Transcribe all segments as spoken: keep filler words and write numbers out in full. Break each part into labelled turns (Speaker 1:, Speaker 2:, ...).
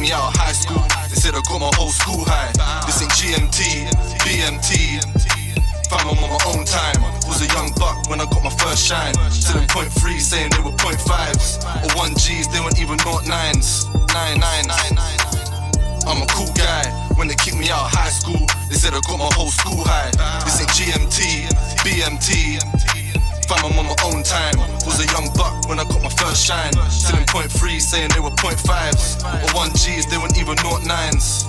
Speaker 1: me out of high school. They said I got my whole school high. This ain't G M T, B M T. Fam, I'm on my own time. Was a young buck when I got my first shine. Still in point three, saying they were point fives. Or one G's, they weren't even naught nines. Nine, nine, nine, nine. I'm a cool guy. When they kicked me out of high school, they said I got my whole school high. This ain't G M T, B M T. Fam, I'm on my own time. Was a young buck when I got my first shine. Still in point three, saying they were point fives. Or one G's, they weren't even naught nines.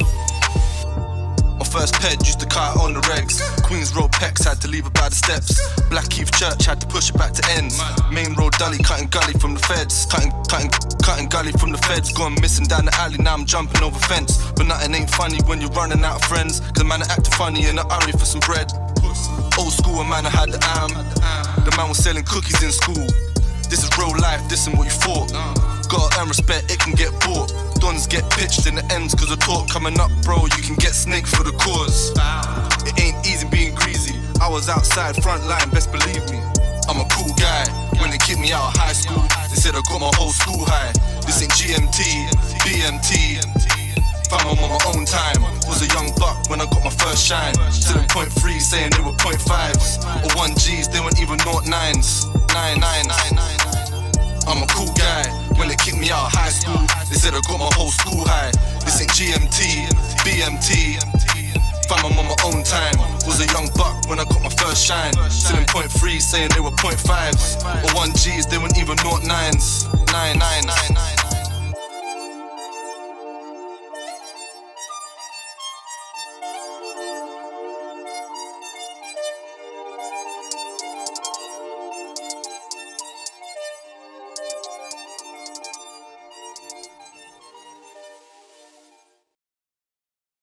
Speaker 1: My first ped used to cut on the regs. Queens Road Pecs had to leave it by the steps. Blackheath Church had to push it back to ends. Main Road Dully cutting gully from the feds. Cutting, cutting, cutting gully from the feds. Gone missing down the alley, now I'm jumping over fence. But nothing ain't funny when you're running out of friends. Cause man, I acting funny in a hurry for some bread. Old school, a man I had the am. The man was selling cookies in school. This is real life, this ain't what you thought. Gotta earn respect, it can get bought. Dons get pitched in the ends cause of talk. Coming up, bro, you can get snaked for the cause. It ain't easy being greasy. I was outside, front line, best believe me. I'm a cool guy. When they kicked me out of high school, they said I got my whole school high. This ain't G M T, B M T. Fam, I'm on my own time. Was a young buck when I got my first shine. Still in point three, saying they were point fives. Or one G's, they weren't even naught nines. Nine, nine, nine, nine. I'm a cool guy. When they kicked me out of high school, they said I got my whole school high. This ain't G M T, B M T. Fam, I'm on my own time. Was a young buck when I got my first shine. Still in point three, saying they were point fives. Or one G's, they weren't even naught nines. Nine, nine, nine, nine.